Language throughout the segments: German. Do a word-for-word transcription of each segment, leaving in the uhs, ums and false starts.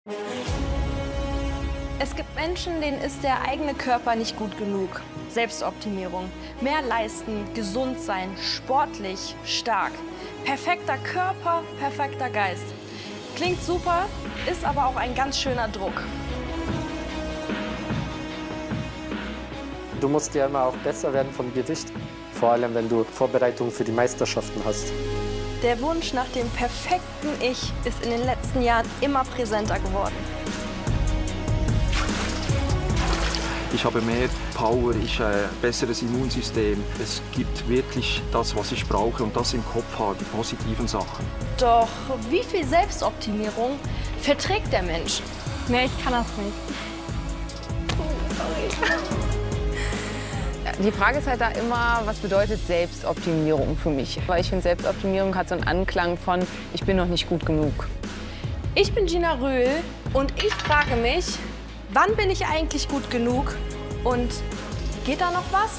Es gibt Menschen, denen ist der eigene Körper nicht gut genug. Selbstoptimierung, mehr leisten, gesund sein, sportlich, stark. Perfekter Körper, perfekter Geist. Klingt super, ist aber auch ein ganz schöner Druck. Du musst ja immer auch besser werden vom Gewicht, vor allem wenn du Vorbereitungen für die Meisterschaften hast. Der Wunsch nach dem perfekten Ich ist in den letzten Jahren immer präsenter geworden. Ich habe mehr Power, ich habe ein besseres Immunsystem. Es gibt wirklich das, was ich brauche und das im Kopf habe, die positiven Sachen. Doch wie viel Selbstoptimierung verträgt der Mensch? Nee, ich kann das nicht. Oh, sorry. Die Frage ist halt da immer, was bedeutet Selbstoptimierung für mich? Weil ich finde, Selbstoptimierung hat so einen Anklang von, ich bin noch nicht gut genug. Ich bin Gina Röhl und ich frage mich, wann bin ich eigentlich gut genug und geht da noch was?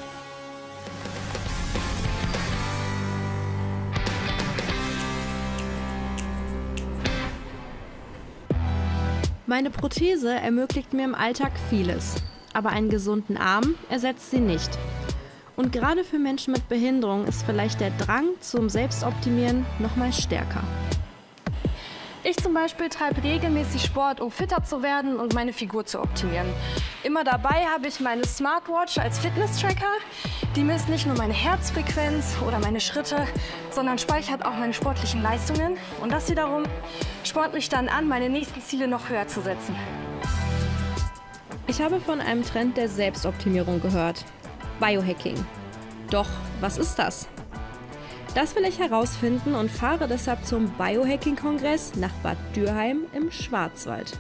Meine Prothese ermöglicht mir im Alltag vieles. Aber einen gesunden Arm ersetzt sie nicht. Und gerade für Menschen mit Behinderung ist vielleicht der Drang zum Selbstoptimieren noch mal stärker. Ich zum Beispiel treibe regelmäßig Sport, um fitter zu werden und meine Figur zu optimieren. Immer dabei habe ich meine Smartwatch als Fitness-Tracker. Die misst nicht nur meine Herzfrequenz oder meine Schritte, sondern speichert auch meine sportlichen Leistungen. Und das wiederum spornt mich dann an, meine nächsten Ziele noch höher zu setzen. Ich habe von einem Trend der Selbstoptimierung gehört. Biohacking. Doch, was ist das? Das will ich herausfinden und fahre deshalb zum Biohacking-Kongress nach Bad Dürheim im Schwarzwald.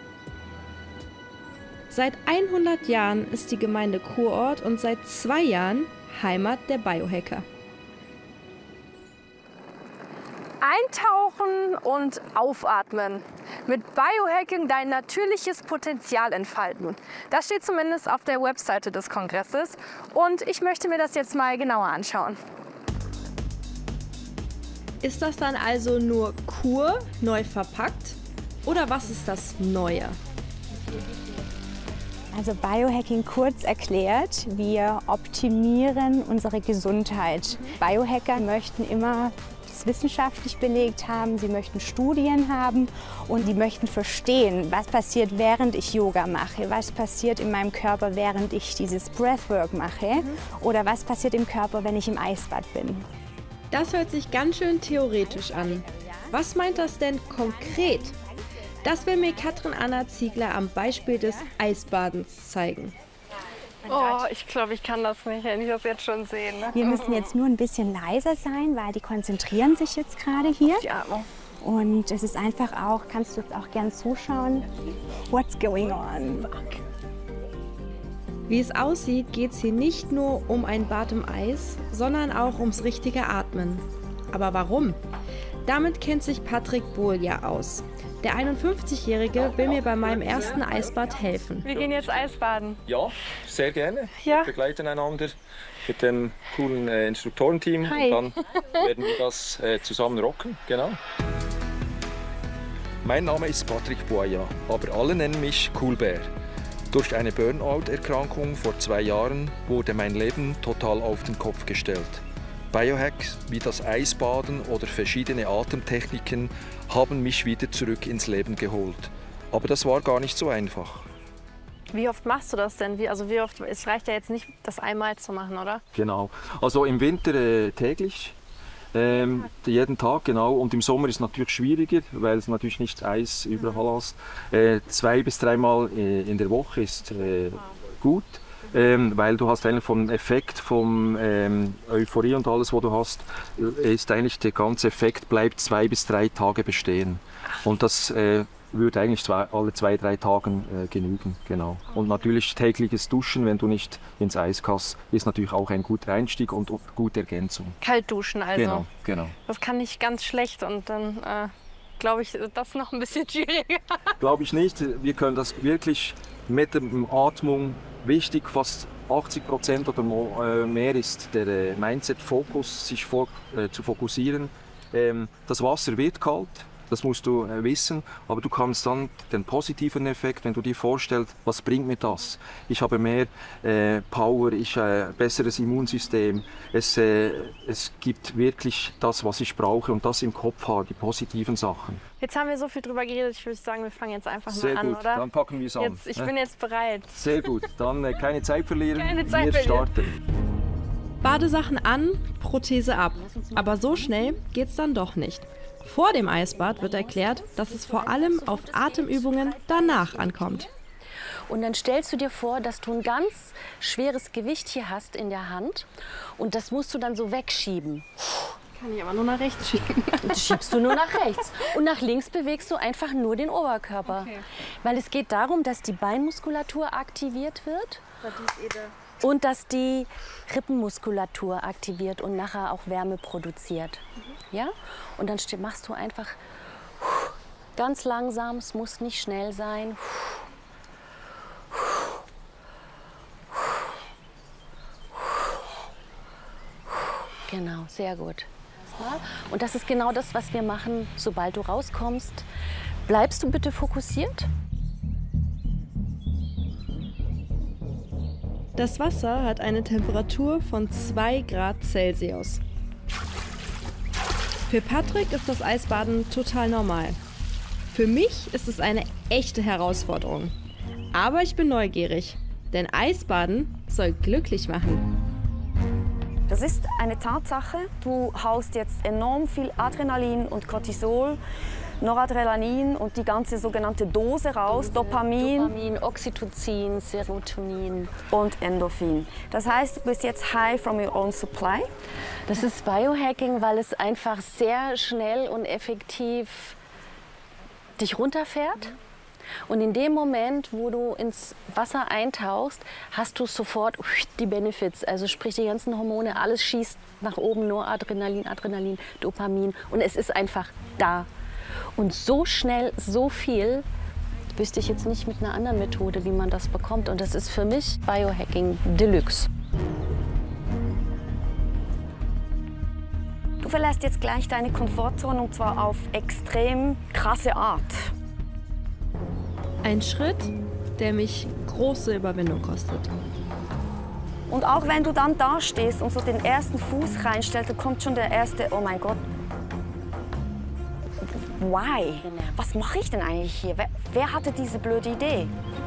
Seit hundert Jahren ist die Gemeinde Kurort und seit zwei Jahren Heimat der Biohacker. Eintauchen und aufatmen. Mit Biohacking dein natürliches Potenzial entfalten. Das steht zumindest auf der Webseite des Kongresses und ich möchte mir das jetzt mal genauer anschauen. Ist das dann also nur Kur, neu verpackt? Oder was ist das Neue? Also Biohacking kurz erklärt, wir optimieren unsere Gesundheit. Biohacker möchten immer es wissenschaftlich belegt haben, sie möchten Studien haben und die möchten verstehen, was passiert, während ich Yoga mache, was passiert in meinem Körper, während ich dieses Breathwork mache mhm. oder was passiert im Körper, wenn ich im Eisbad bin. Das hört sich ganz schön theoretisch an. Was meint das denn konkret? Das will mir Katrin Anna Ziegler am Beispiel des Eisbadens zeigen. Oh, ich glaube, ich kann das nicht, wenn ich das jetzt schon sehe. Ne? Wir müssen jetzt nur ein bisschen leiser sein, weil die konzentrieren sich jetzt gerade hier. Die Atmung. Und es ist einfach auch, kannst du jetzt auch gern zuschauen, what's going on. Wie es aussieht, geht es hier nicht nur um ein Bad im Eis, sondern auch ums richtige Atmen. Aber warum? Damit kennt sich Patrick Bohl ja aus. Der einundfünfzigjährige will mir bei meinem ersten Eisbad helfen. Wir gehen jetzt Eisbaden. Ja, sehr gerne. Ja. Wir begleiten einander mit dem coolen äh, Instruktorenteam. Hi. Und dann werden wir das äh, zusammen rocken. Genau. Mein Name ist Patrick Boya, aber alle nennen mich Coolbär. Durch eine Burnout-Erkrankung vor zwei Jahren wurde mein Leben total auf den Kopf gestellt. Biohacks wie das Eisbaden oder verschiedene Atemtechniken haben mich wieder zurück ins Leben geholt. Aber das war gar nicht so einfach. Wie oft machst du das denn? Wie, also wie oft? Es reicht ja jetzt nicht, das einmal zu machen, oder? Genau. Also im Winter äh, täglich, ähm, jeden Tag, genau. Und im Sommer ist es natürlich schwieriger, weil es natürlich nicht Eis überall ist. Äh, zwei bis dreimal äh, in der Woche ist äh, gut. Ähm, weil du hast eigentlich vom Effekt, vom ähm, Euphorie und alles, was du hast, ist eigentlich der ganze Effekt bleibt zwei bis drei Tage bestehen. Und das äh, würde eigentlich zwei, alle zwei, drei Tagen äh, genügen, genau. Und natürlich tägliches Duschen, wenn du nicht ins Eis kannst, ist natürlich auch ein guter Einstieg und gute Ergänzung. Kalt duschen also. Genau, genau. Das kann ich ganz schlecht und dann äh, glaube ich, das ist noch ein bisschen schwieriger. Glaube ich nicht. Wir können das wirklich mit der Atmung. Wichtig, fast achtzig Prozent oder mehr ist der Mindset-Fokus, sich vor, äh, zu fokussieren. Ähm, das Wasser wird kalt, das musst du äh, wissen, aber du kannst dann den positiven Effekt, wenn du dir vorstellst, was bringt mir das? Ich habe mehr äh, Power, ich äh, besseres Immunsystem, es, äh, es gibt wirklich das, was ich brauche und das im Kopf habe, die positiven Sachen. Jetzt haben wir so viel drüber geredet, ich würde sagen, wir fangen jetzt einfach Sehr mal an, gut, oder? dann packen wir es an. Jetzt, ich bin jetzt bereit. Sehr gut, dann äh, keine Zeit verlieren, Keine Zeit wir verlieren. starten. Badesachen an, Prothese ab. Aber so schnell geht's dann doch nicht. Vor dem Eisbad wird erklärt, dass es vor allem auf Atemübungen danach ankommt. Und dann stellst du dir vor, dass du ein ganz schweres Gewicht hier hast in der Hand und das musst du dann so wegschieben. Kann ich aber nur nach rechts schieben. Das schiebst du nur nach rechts. Und nach links bewegst du einfach nur den Oberkörper. Okay. Weil es geht darum, dass die Beinmuskulatur aktiviert wird und dass die Rippenmuskulatur aktiviert und nachher auch Wärme produziert. Mhm. Ja? Und dann machst du einfach ganz langsam, es muss nicht schnell sein. Genau, sehr gut. Und das ist genau das, was wir machen, sobald du rauskommst. Bleibst du bitte fokussiert? Das Wasser hat eine Temperatur von zwei Grad Celsius. Für Patrick ist das Eisbaden total normal. Für mich ist es eine echte Herausforderung. Aber ich bin neugierig, denn Eisbaden soll glücklich machen. Das ist eine Tatsache. Du haust jetzt enorm viel Adrenalin und Cortisol, Noradrenalin und die ganze sogenannte Dose raus, Dopamin, Dopamin, Oxytocin, Serotonin und Endorphin. Das heißt, du bist jetzt high from your own supply. Das ist Biohacking, weil es einfach sehr schnell und effektiv dich runterfährt. Und in dem Moment, wo du ins Wasser eintauchst, hast du sofort die Benefits. Also sprich die ganzen Hormone, alles schießt nach oben, nur Adrenalin, Adrenalin, Dopamin. Und es ist einfach da. Und so schnell, so viel, wüsste ich jetzt nicht mit einer anderen Methode, wie man das bekommt. Und das ist für mich Biohacking Deluxe. Du verlässt jetzt gleich deine Komfortzone und zwar auf extrem krasse Art. Ein Schritt, der mich große Überwindung kostet. Und auch wenn du dann da stehst und so den ersten Fuß reinstellst, dann kommt schon der erste, oh mein Gott. Why? Was mache ich denn eigentlich hier? Wer, wer hatte diese blöde Idee?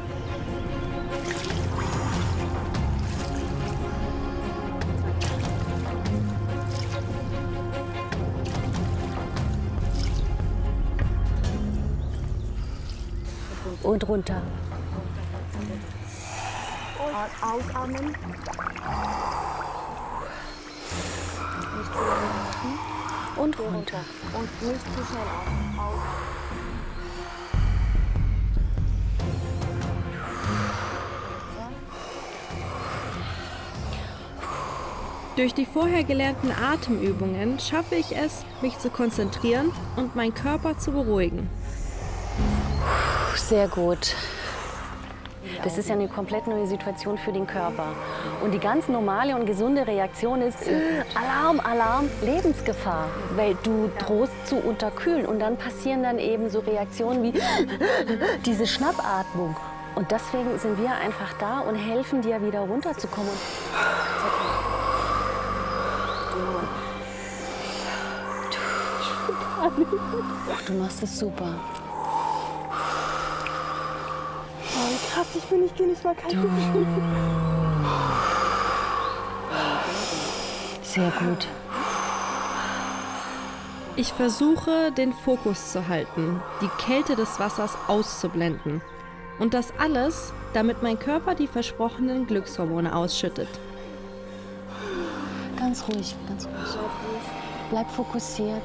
Und runter. Und ausatmen. Nicht zu lange machen. Und runter. Und nicht zu schnell auf. Aus. Durch die vorher gelernten Atemübungen schaffe ich es, mich zu konzentrieren und meinen Körper zu beruhigen. Sehr gut. Das ist ja eine komplett neue Situation für den Körper. Und die ganz normale und gesunde Reaktion ist Alarm, Alarm, Lebensgefahr. Weil du drohst zu unterkühlen. Und dann passieren dann eben so Reaktionen wie diese Schnappatmung. Und deswegen sind wir einfach da und helfen dir wieder runterzukommen. Du machst es super. Oh, krass, ich bin, ich gehe nicht mal kalt. Sehr gut. Ich versuche, den Fokus zu halten, die Kälte des Wassers auszublenden. Und das alles, damit mein Körper die versprochenen Glückshormone ausschüttet. Ganz ruhig, ganz ruhig. Bleib fokussiert.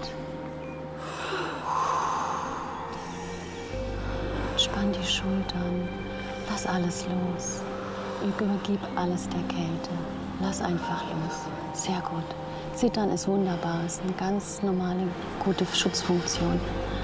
Spann die Schultern. Lass alles los. Übergib alles der Kälte. Lass einfach los. Sehr gut. Zittern ist wunderbar. Ist eine ganz normale, gute Schutzfunktion.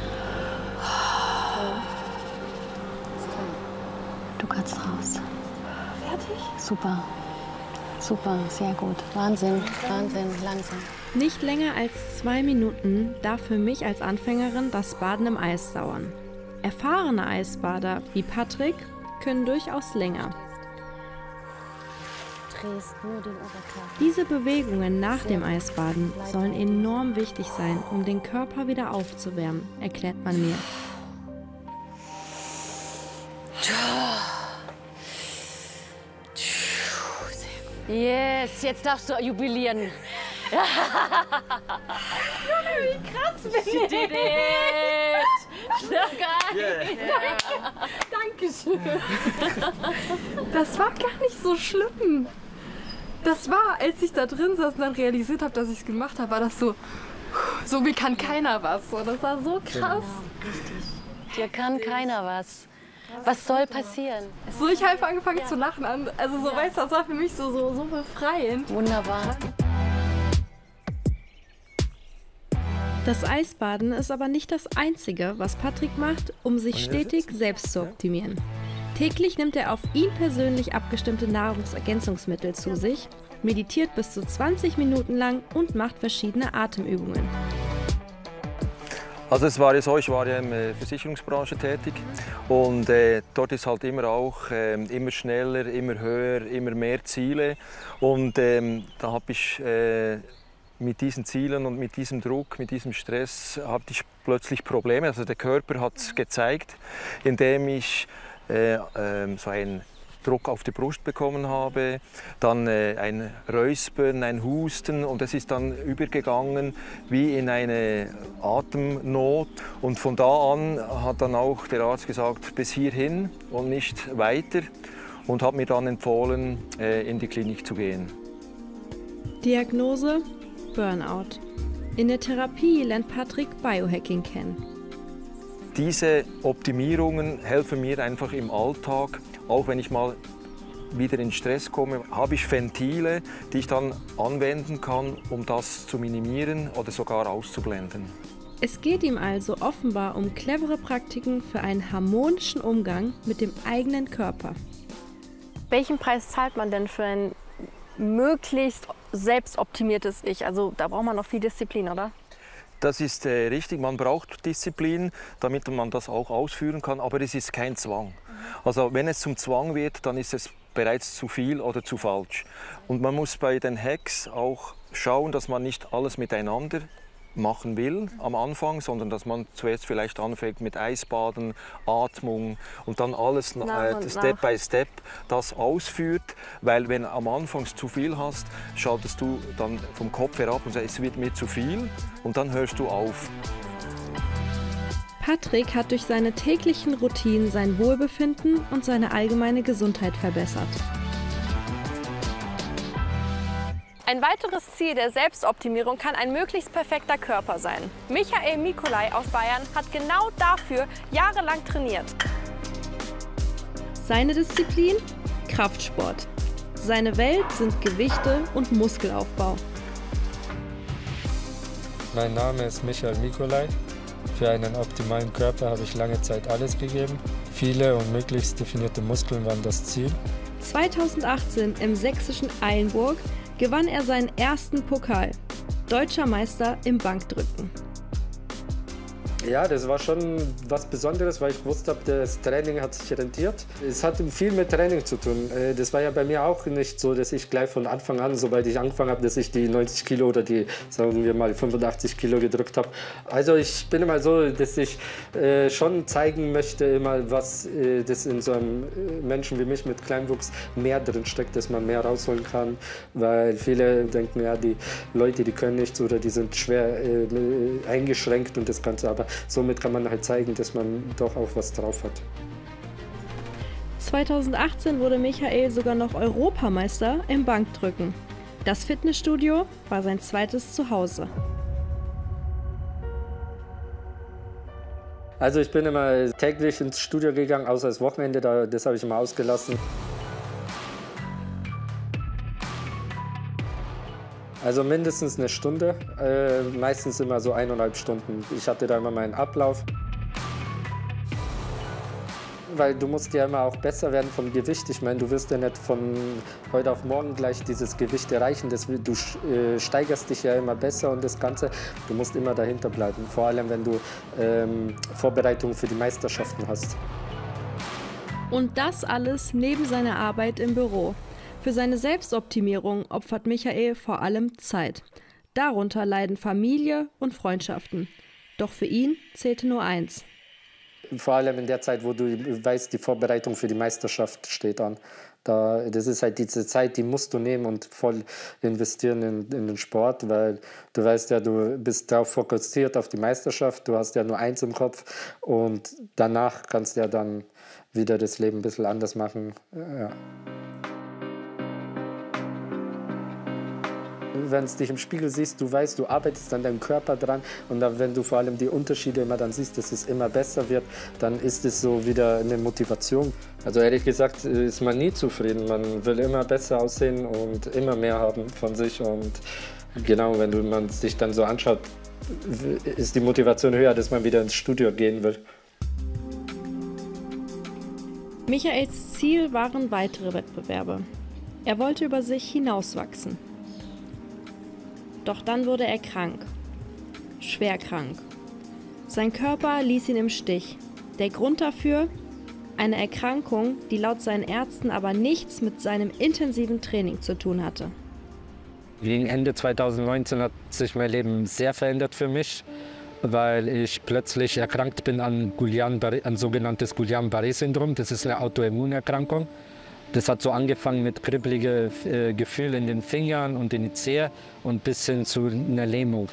Du kannst raus. Fertig? Super. Super, sehr gut. Wahnsinn, Wahnsinn, langsam. Nicht länger als zwei Minuten darf für mich als Anfängerin das Baden im Eis dauern. Erfahrene Eisbader wie Patrick können durchaus länger. Drehst nur den Oberkörper. Diese Bewegungen nach dem Eisbaden sollen enorm wichtig sein, um den Körper wieder aufzuwärmen, erklärt man mir. Yes, jetzt darfst du jubilieren. Junge, wie krass bin ich. She did it. So geil. Yeah. Dankeschön. Das war gar nicht so schlimm. Das war, als ich da drin saß und dann realisiert habe, dass ich es gemacht habe, war das so, so wie kann keiner was. So, das war so krass. Genau, richtig. Dir kann keiner was. Was soll passieren? So, ich habe angefangen ja. zu lachen. Also so, ja. weißt du, das war für mich so, so, so befreiend. Wunderbar. Das Eisbaden ist aber nicht das Einzige, was Patrick macht, um sich stetig selbst zu optimieren. Täglich nimmt er auf ihn persönlich abgestimmte Nahrungsergänzungsmittel zu sich, meditiert bis zu zwanzig Minuten lang und macht verschiedene Atemübungen. Also es war ja so, ich war ja in der Versicherungsbranche tätig und äh, dort ist halt immer auch äh, immer schneller, immer höher, immer mehr Ziele und ähm, da habe ich äh, mit diesen Zielen und mit diesem Druck, mit diesem Stress hatte ich plötzlich Probleme. Also der Körper hat es gezeigt, indem ich äh, äh, so einen Druck auf die Brust bekommen habe, dann äh, ein Räuspern, ein Husten und es ist dann übergegangen wie in eine Atemnot und von da an hat dann auch der Arzt gesagt, bis hierhin und nicht weiter und hat mir dann empfohlen, äh, in die Klinik zu gehen. Diagnose: Burnout. In der Therapie lernt Patrick Biohacking kennen. Diese Optimierungen helfen mir einfach im Alltag, auch wenn ich mal wieder in Stress komme, habe ich Ventile, die ich dann anwenden kann, um das zu minimieren oder sogar auszublenden. Es geht ihm also offenbar um clevere Praktiken für einen harmonischen Umgang mit dem eigenen Körper. Welchen Preis zahlt man denn für ein möglichst selbstoptimiertes Ich? Also da braucht man noch viel Disziplin, oder? Das ist äh, richtig, man braucht Disziplin, damit man das auch ausführen kann, aber es ist kein Zwang. Also wenn es zum Zwang wird, dann ist es bereits zu viel oder zu falsch. Und man muss bei den Hacks auch schauen, dass man nicht alles miteinander machen will am Anfang, sondern dass man zuerst vielleicht anfängt mit Eisbaden, Atmung und dann alles nach äh, Step nach. by Step das ausführt, weil wenn am Anfang zu viel hast, schaltest du dann vom Kopf herab und sagst, es wird mir zu viel und dann hörst du auf. Patrick hat durch seine täglichen Routinen sein Wohlbefinden und seine allgemeine Gesundheit verbessert. Ein weiteres Ziel der Selbstoptimierung kann ein möglichst perfekter Körper sein. Michael Mikolai aus Bayern hat genau dafür jahrelang trainiert. Seine Disziplin? Kraftsport. Seine Welt sind Gewichte und Muskelaufbau. Mein Name ist Michael Mikolai. Für einen optimalen Körper habe ich lange Zeit alles gegeben. Viele und möglichst definierte Muskeln waren das Ziel. zweitausendachtzehn im sächsischen Eilenburg gewann er seinen ersten Pokal. Deutscher Meister im Bankdrücken. Ja, das war schon was Besonderes, weil ich gewusst habe, das Training hat sich rentiert. Es hat viel mit Training zu tun. Das war ja bei mir auch nicht so, dass ich gleich von Anfang an, sobald ich angefangen habe, dass ich die neunzig Kilo oder die, sagen wir mal, fünfundachtzig Kilo gedrückt habe. Also ich bin immer so, dass ich äh, schon zeigen möchte, immer, was äh, das in so einem Menschen wie mich mit Kleinwuchs mehr drin steckt, dass man mehr rausholen kann. Weil viele denken, ja, die Leute, die können nichts oder die sind schwer äh, eingeschränkt und das Ganze. Aber somit kann man halt zeigen, dass man doch auch was drauf hat. zweitausendachtzehn wurde Michael sogar noch Europameister im Bankdrücken. Das Fitnessstudio war sein zweites Zuhause. Also ich bin immer täglich ins Studio gegangen, außer das Wochenende, da, das habe ich immer ausgelassen. Also mindestens eine Stunde, äh, meistens immer so eineinhalb Stunden. Ich hatte da immer meinen Ablauf. weil du musst ja immer auch besser werden vom Gewicht. Ich meine, du wirst ja nicht von heute auf morgen gleich dieses Gewicht erreichen. Das, du äh, steigerst dich ja immer besser und das Ganze. Du musst immer dahinter bleiben, vor allem wenn du ähm, Vorbereitungen für die Meisterschaften hast. Und das alles neben seiner Arbeit im Büro. Für seine Selbstoptimierung opfert Michael vor allem Zeit. Darunter leiden Familie und Freundschaften. Doch für ihn zählte nur eins. Vor allem in der Zeit, wo du weißt, die Vorbereitung für die Meisterschaft steht an. Da, das ist halt diese Zeit, die musst du nehmen und voll investieren in, in den Sport, weil du weißt ja, du bist darauf fokussiert auf die Meisterschaft, du hast ja nur eins im Kopf und danach kannst du ja dann wieder das Leben ein bisschen anders machen. Ja. Wenn du dich im Spiegel siehst, du weißt, du arbeitest an deinem Körper dran und dann, wenn du vor allem die Unterschiede immer dann siehst, dass es immer besser wird, dann ist es so wieder eine Motivation. Also ehrlich gesagt ist man nie zufrieden, man will immer besser aussehen und immer mehr haben von sich und genau, wenn du, man sich dann so anschaut, ist die Motivation höher, dass man wieder ins Studio gehen will. Michaels Ziel waren weitere Wettbewerbe. Er wollte über sich hinauswachsen. Doch dann wurde er krank. Schwer krank. Sein Körper ließ ihn im Stich. Der Grund dafür? Eine Erkrankung, die laut seinen Ärzten aber nichts mit seinem intensiven Training zu tun hatte. Gegen Ende zweitausendneunzehn hat sich mein Leben sehr verändert für mich, weil ich plötzlich erkrankt bin an, Guillain-Barré, an sogenanntes Guillain-Barré-Syndrom. Das ist eine Autoimmunerkrankung. Das hat so angefangen mit kribbeligen äh, Gefühlen in den Fingern und in den Zehen und bis hin zu einer Lähmung.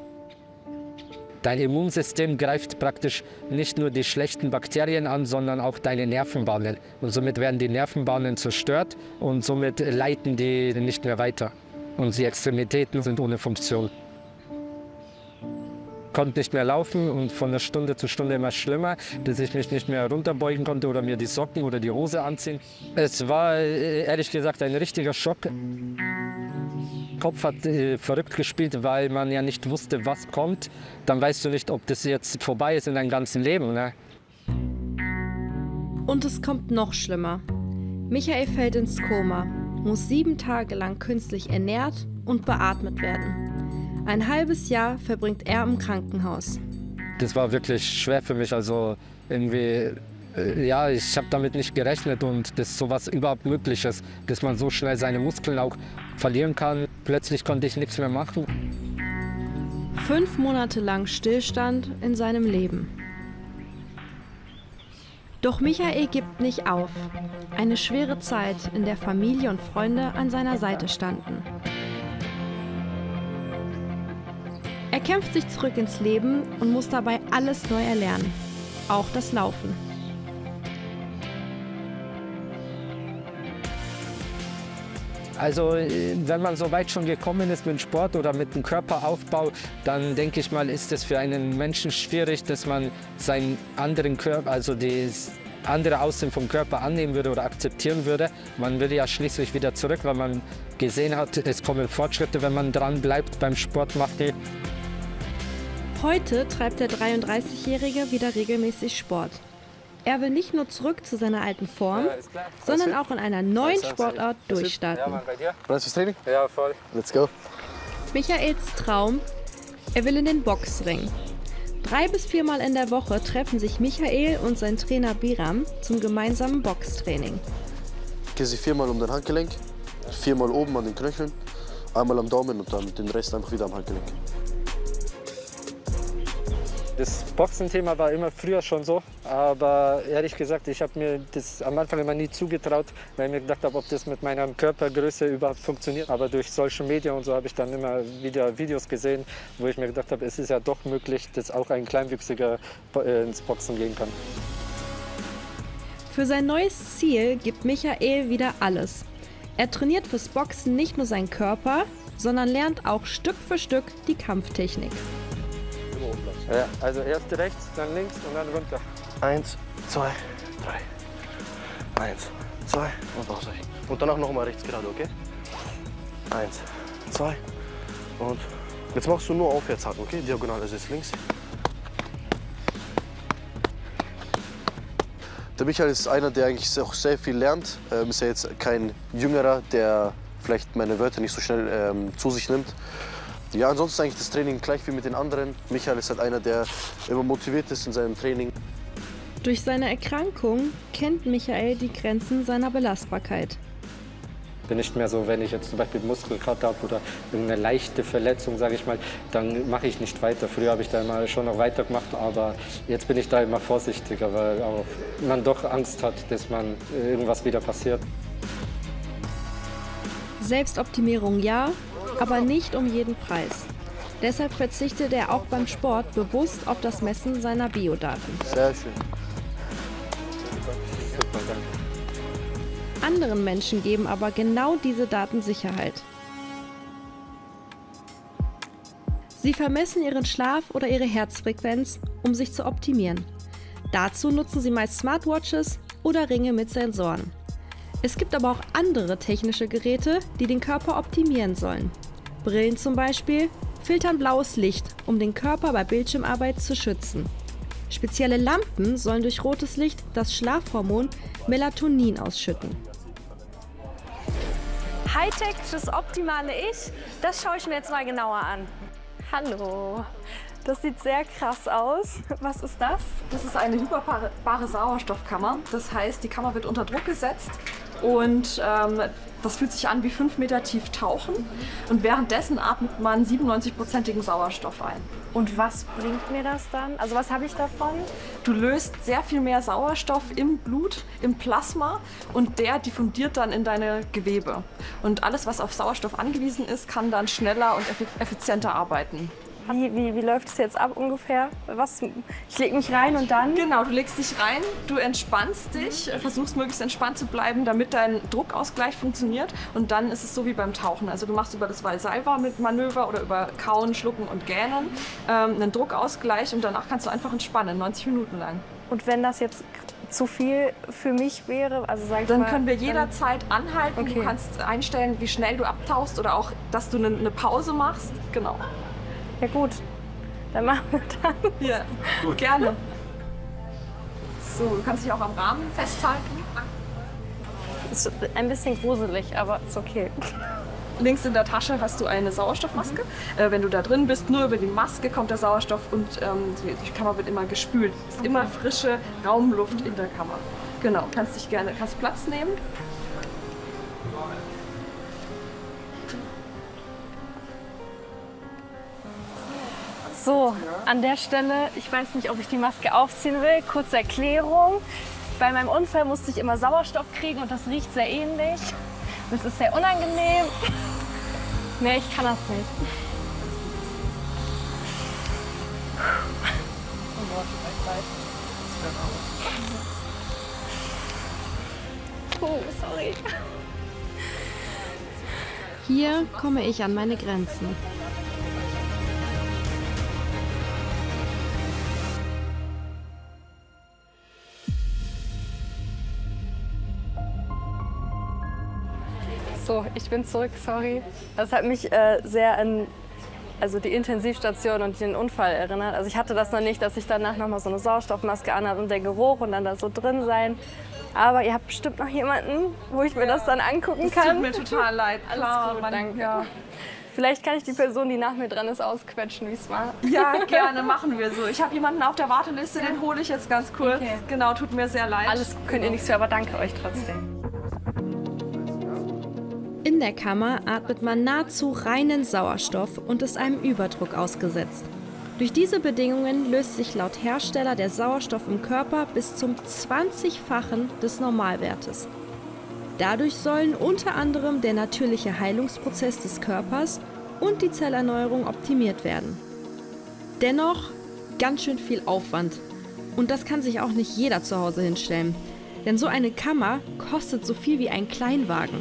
Dein Immunsystem greift praktisch nicht nur die schlechten Bakterien an, sondern auch deine Nervenbahnen. Und somit werden die Nervenbahnen zerstört und somit leiten die nicht mehr weiter. Und die Extremitäten sind ohne Funktion. Ich konnte nicht mehr laufen und von der Stunde zu Stunde immer schlimmer, dass ich mich nicht mehr runterbeugen konnte oder mir die Socken oder die Hose anziehen. Es war ehrlich gesagt ein richtiger Schock. Der Kopf hat äh, verrückt gespielt, weil man ja nicht wusste, was kommt. Dann weißt du nicht, ob das jetzt vorbei ist in deinem ganzen Leben. Ne? Und es kommt noch schlimmer. Michael fällt ins Koma, muss sieben Tage lang künstlich ernährt und beatmet werden. Ein halbes Jahr verbringt er im Krankenhaus. Das war wirklich schwer für mich. Also irgendwie, äh, ja, ich habe damit nicht gerechnet und dass sowas überhaupt möglich ist, dass man so schnell seine Muskeln auch verlieren kann. Plötzlich konnte ich nichts mehr machen. Fünf Monate lang Stillstand in seinem Leben. Doch Michael gibt nicht auf. Eine schwere Zeit, in der Familie und Freunde an seiner Seite standen. Er kämpft sich zurück ins Leben und muss dabei alles neu erlernen, auch das Laufen. Also wenn man so weit schon gekommen ist mit dem Sport oder mit dem Körperaufbau, dann denke ich mal, ist es für einen Menschen schwierig, dass man seinen anderen Körper, also das andere Aussehen vom Körper annehmen würde oder akzeptieren würde. Man will ja schließlich wieder zurück, weil man gesehen hat, es kommen Fortschritte, wenn man dran bleibt beim Sport machen. Heute treibt der dreiunddreißigjährige wieder regelmäßig Sport. Er will nicht nur zurück zu seiner alten Form, ja, sondern auch in einer neuen Sportart durchstarten. Ja, bei dir? Bereit fürs Training? Ja, voll. Let's go. Michaels Traum, er will in den Boxring. Drei bis viermal in der Woche treffen sich Michael und sein Trainer Biram zum gemeinsamen Boxtraining. Geh sie viermal um dein Handgelenk, viermal oben an den Knöcheln, einmal am Daumen und dann den Rest einfach wieder am Handgelenk. Das Boxenthema war immer früher schon so, aber ehrlich gesagt, ich habe mir das am Anfang immer nie zugetraut, weil ich mir gedacht habe, ob das mit meiner Körpergröße überhaupt funktioniert. Aber durch Social Media und so habe ich dann immer wieder Videos gesehen, wo ich mir gedacht habe, es ist ja doch möglich, dass auch ein Kleinwüchsiger ins Boxen gehen kann. Für sein neues Ziel gibt Michael wieder alles. Er trainiert fürs Boxen nicht nur seinen Körper, sondern lernt auch Stück für Stück die Kampftechnik. Ja, also erst rechts, dann links und dann runter. Eins, zwei, drei. Eins, zwei und ausweichen. Und danach nochmal rechts gerade, okay? Eins, zwei und jetzt machst du nur aufwärts halten, okay? Diagonal ist jetzt links. Der Michael ist einer, der eigentlich auch sehr viel lernt. Ähm, ist ja jetzt kein Jüngerer, der vielleicht meine Wörter nicht so schnell ähm, zu sich nimmt. Ja, ansonsten eigentlich das Training gleich wie mit den anderen. Michael ist halt einer, der immer motiviert ist in seinem Training. Durch seine Erkrankung kennt Michael die Grenzen seiner Belastbarkeit. Bin nicht mehr so, wenn ich jetzt zum Beispiel Muskelkater habe oder irgendeine leichte Verletzung, sage ich mal, dann mache ich nicht weiter. Früher habe ich da immer schon noch weitergemacht, aber jetzt bin ich da immer vorsichtiger, weil auch man doch Angst hat, dass man irgendwas wieder passiert. Selbstoptimierung ja, aber nicht um jeden Preis. Deshalb verzichtet er auch beim Sport bewusst auf das Messen seiner Biodaten. Sehr schön. Super, danke. Anderen Menschen geben aber genau diese Daten Sicherheit. Sie vermessen ihren Schlaf oder ihre Herzfrequenz, um sich zu optimieren. Dazu nutzen sie meist Smartwatches oder Ringe mit Sensoren. Es gibt aber auch andere technische Geräte, die den Körper optimieren sollen. Brillen zum Beispiel filtern blaues Licht, um den Körper bei Bildschirmarbeit zu schützen. Spezielle Lampen sollen durch rotes Licht das Schlafhormon Melatonin ausschütten. Hightech fürs optimale Ich, das schaue ich mir jetzt mal genauer an. Hallo, das sieht sehr krass aus. Was ist das? Das ist eine hyperbare Sauerstoffkammer. Das heißt, die Kammer wird unter Druck gesetzt und ähm, das fühlt sich an wie fünf Meter tief tauchen. Und währenddessen atmet man siebenundneunzig-prozentigen Sauerstoff ein. Und was bringt mir das dann? Also was habe ich davon? Du löst sehr viel mehr Sauerstoff im Blut, im Plasma und der diffundiert dann in deine Gewebe. Und alles, was auf Sauerstoff angewiesen ist, kann dann schneller und effizienter arbeiten. Wie, wie, wie läuft es jetzt ab ungefähr? Was, ich lege mich rein und dann? Genau, du legst dich rein, du entspannst dich, versuchst möglichst entspannt zu bleiben, damit dein Druckausgleich funktioniert. Und dann ist es so wie beim Tauchen. Also du machst über das Valsalva-Manöver oder über Kauen, Schlucken und Gähnen ähm, einen Druckausgleich und danach kannst du einfach entspannen, neunzig Minuten lang. Und wenn das jetzt zu viel für mich wäre, also sag ich dann mal, können wir jederzeit anhalten. Okay. Du kannst einstellen, wie schnell du abtauchst oder auch, dass du eine, eine Pause machst. Genau. Ja gut, dann machen wir das. Ja, gut. Gerne. So, du kannst dich auch am Rahmen festhalten. Ist ein bisschen gruselig, aber ist okay. Links in der Tasche hast du eine Sauerstoffmaske. Mhm. Äh, wenn du da drin bist, nur über die Maske kommt der Sauerstoff und ähm, die, die Kammer wird immer gespült. Es ist immer frische Raumluft in der Kammer. Genau, kannst dich gerne, kannst Platz nehmen. So, an der Stelle, ich weiß nicht, ob ich die Maske aufziehen will. Kurze Erklärung. Bei meinem Unfall musste ich immer Sauerstoff kriegen und das riecht sehr ähnlich. Das ist sehr unangenehm. Nee, ich kann das nicht. Oh, sorry. Hier komme ich an meine Grenzen. So, ich bin zurück, sorry. Das hat mich äh, sehr an also die Intensivstation und den Unfall erinnert. Also ich hatte das noch nicht, dass ich danach noch mal so eine Sauerstoffmaske anhabe und der Geruch und dann da so drin sein. Aber ihr habt bestimmt noch jemanden, wo ich mir ja. das dann angucken das kann. Tut mir total leid. Alles Klar, gut, Mann, danke. Ja. Vielleicht kann ich die Person, die nach mir dran ist, ausquetschen, wie es war. Ja, gerne, machen wir so. Ich habe jemanden auf der Warteliste, den hole ich jetzt ganz kurz. Okay. Genau, tut mir sehr leid. Alles könnt ihr nichts für, aber danke euch trotzdem. In der Kammer atmet man nahezu reinen Sauerstoff und ist einem Überdruck ausgesetzt. Durch diese Bedingungen löst sich laut Hersteller der Sauerstoff im Körper bis zum zwanzigfachen des Normalwertes. Dadurch sollen unter anderem der natürliche Heilungsprozess des Körpers und die Zellerneuerung optimiert werden. Dennoch ganz schön viel Aufwand. Und das kann sich auch nicht jeder zu Hause hinstellen. Denn so eine Kammer kostet so viel wie ein Kleinwagen.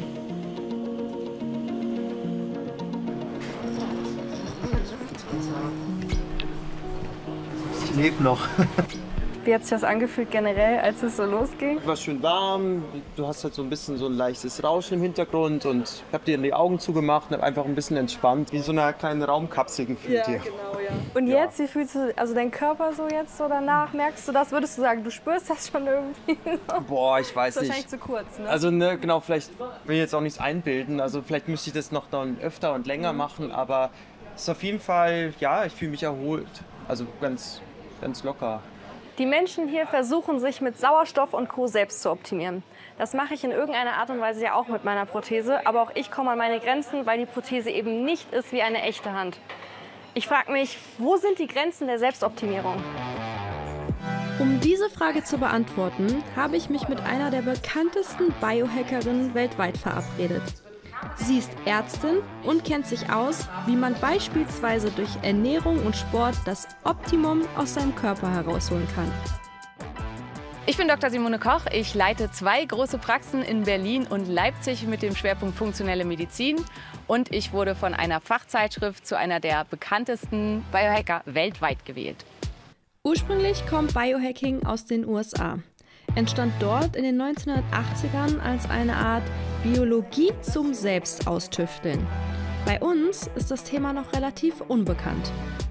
Ich lebe noch. Wie hat sich das angefühlt generell, als es so losging? War schön warm, du hast halt so ein bisschen so ein leichtes Rauschen im Hintergrund und ich habe dir die Augen zugemacht und habe einfach ein bisschen entspannt, wie so eine kleine Raumkapsel gefühlt ja, hier. Genau, Und jetzt, wie fühlst du also deinen Körper so jetzt so danach? Merkst du das? Würdest du sagen, du spürst das schon irgendwie? Boah, ich weiß das ist nicht. wahrscheinlich zu kurz, ne? Also ne, genau, vielleicht will ich jetzt auch nichts einbilden. Also vielleicht müsste ich das noch dann öfter und länger Mhm. machen, aber es ist auf jeden Fall, ja, ich fühle mich erholt. Also ganz, ganz locker. Die Menschen hier versuchen, sich mit Sauerstoff und Co. selbst zu optimieren. Das mache ich in irgendeiner Art und Weise ja auch mit meiner Prothese, aber auch ich komme an meine Grenzen, weil die Prothese eben nicht ist wie eine echte Hand. Ich frage mich, wo sind die Grenzen der Selbstoptimierung? Um diese Frage zu beantworten, habe ich mich mit einer der bekanntesten Biohackerinnen weltweit verabredet. Sie ist Ärztin und kennt sich aus, wie man beispielsweise durch Ernährung und Sport das Optimum aus seinem Körper herausholen kann. Ich bin Doktor Simone Koch. Ich leite zwei große Praxen in Berlin und Leipzig mit dem Schwerpunkt funktionelle Medizin. Und ich wurde von einer Fachzeitschrift zu einer der bekanntesten Biohacker weltweit gewählt. Ursprünglich kommt Biohacking aus den U S A. Entstand dort in den neunzehnhundertachtzigern als eine Art Biologie zum Selbstaustüfteln. Bei uns ist das Thema noch relativ unbekannt.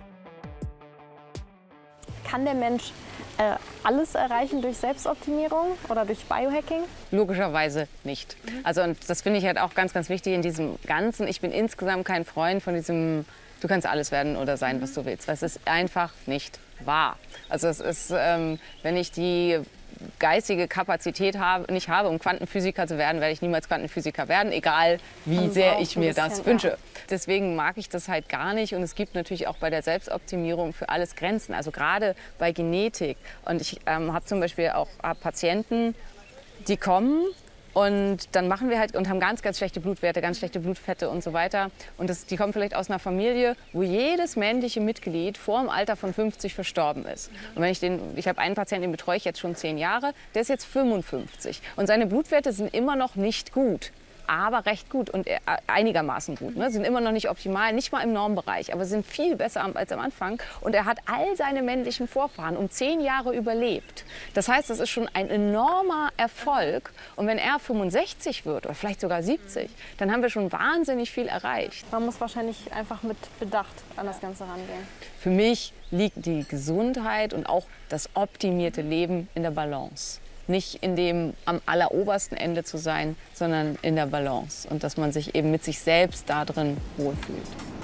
Kann der Mensch äh, alles erreichen durch Selbstoptimierung oder durch Biohacking? Logischerweise nicht. Also und das finde ich halt auch ganz, ganz wichtig in diesem Ganzen. Ich bin insgesamt kein Freund von diesem, du kannst alles werden oder sein, was du willst. Weil es ist einfach nicht wahr. Also es ist, ähm, wenn ich die geistige Kapazität habe, nicht habe, um Quantenphysiker zu werden, werde ich niemals Quantenphysiker werden, egal wie Also sehr auch ich ein mir bisschen, das ja. wünsche. Deswegen mag ich das halt gar nicht und es gibt natürlich auch bei der Selbstoptimierung für alles Grenzen, also gerade bei Genetik. Und ich ähm, habe zum Beispiel auch hab Patienten, die kommen und dann machen wir halt und haben ganz, ganz schlechte Blutwerte, ganz schlechte Blutfette und so weiter. Und das, die kommen vielleicht aus einer Familie, wo jedes männliche Mitglied vor dem Alter von fünfzig verstorben ist. Und wenn ich den, ich habe einen Patienten, den betreue ich jetzt schon zehn Jahre, der ist jetzt fünfundfünfzig und seine Blutwerte sind immer noch nicht gut. Aber recht gut und einigermaßen gut. Ne? Sind immer noch nicht optimal, nicht mal im Normbereich, aber sind viel besser als am Anfang. Und er hat all seine männlichen Vorfahren um zehn Jahre überlebt. Das heißt, das ist schon ein enormer Erfolg. Und wenn er fünfundsechzig wird oder vielleicht sogar siebzig, dann haben wir schon wahnsinnig viel erreicht. Man muss wahrscheinlich einfach mit Bedacht an das Ganze rangehen. Für mich liegt die Gesundheit und auch das optimierte Leben in der Balance. Nicht in dem am allerobersten Ende zu sein, sondern in der Balance. Und dass man sich eben mit sich selbst da drin wohlfühlt.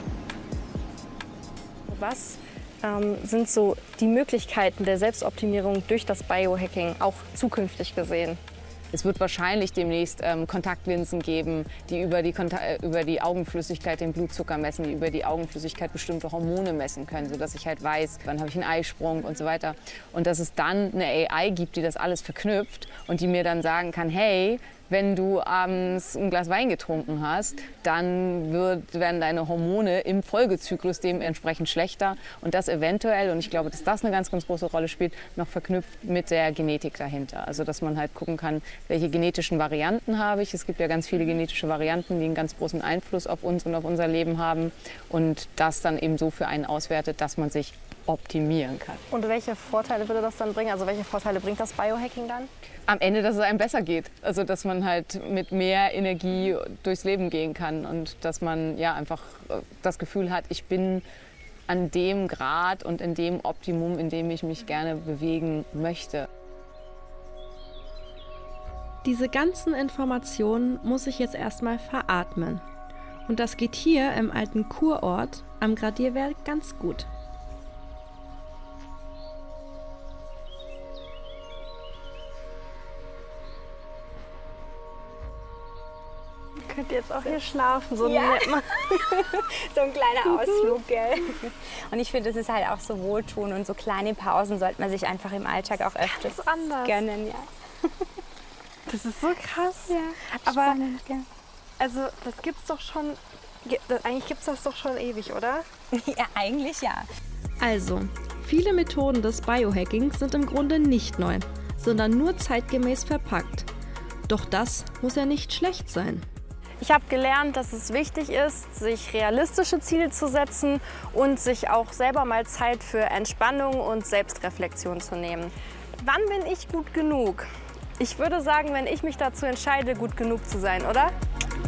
Was ähm, sind so die Möglichkeiten der Selbstoptimierung durch das Biohacking auch zukünftig gesehen? Es wird wahrscheinlich demnächst ähm, Kontaktlinsen geben, die über die, Konta äh, über die Augenflüssigkeit den Blutzucker messen, die über die Augenflüssigkeit bestimmte Hormone messen können, sodass ich halt weiß, wann habe ich einen Eisprung und so weiter. Und dass es dann eine A I gibt, die das alles verknüpft und die mir dann sagen kann, hey, wenn du abends ein Glas Wein getrunken hast, dann wird, werden deine Hormone im Folgezyklus dementsprechend schlechter. Und das eventuell, und ich glaube, dass das eine ganz, ganz große Rolle spielt, noch verknüpft mit der Genetik dahinter. Also dass man halt gucken kann, welche genetischen Varianten habe ich. Es gibt ja ganz viele genetische Varianten, die einen ganz großen Einfluss auf uns und auf unser Leben haben. Und das dann eben so für einen auswertet, dass man sich optimieren kann. Und welche Vorteile würde das dann bringen? Also welche Vorteile bringt das Biohacking dann? Am Ende, dass es einem besser geht. Also dass man halt mit mehr Energie durchs Leben gehen kann und dass man ja einfach das Gefühl hat, ich bin an dem Grad und in dem Optimum, in dem ich mich gerne bewegen möchte. Diese ganzen Informationen muss ich jetzt erstmal veratmen. Und das geht hier im alten Kurort am Gradierwerk ganz gut. Könnt ihr jetzt auch hier schlafen, so Ja. nett mal. So ein kleiner Ausflug, gell? Und ich finde, das ist halt auch so wohltun und so kleine Pausen sollte man sich einfach im Alltag auch öfters Ganz anders. gönnen, ja. Das ist so krass. Ja, aber spannend, ja. also das gibt's doch schon, ge- das- eigentlich gibt's das doch schon ewig, oder? Ja, eigentlich ja. Also, viele Methoden des Biohackings sind im Grunde nicht neu, sondern nur zeitgemäß verpackt. Doch das muss ja nicht schlecht sein. Ich habe gelernt, dass es wichtig ist, sich realistische Ziele zu setzen und sich auch selber mal Zeit für Entspannung und Selbstreflexion zu nehmen. Wann bin ich gut genug? Ich würde sagen, wenn ich mich dazu entscheide, gut genug zu sein, oder?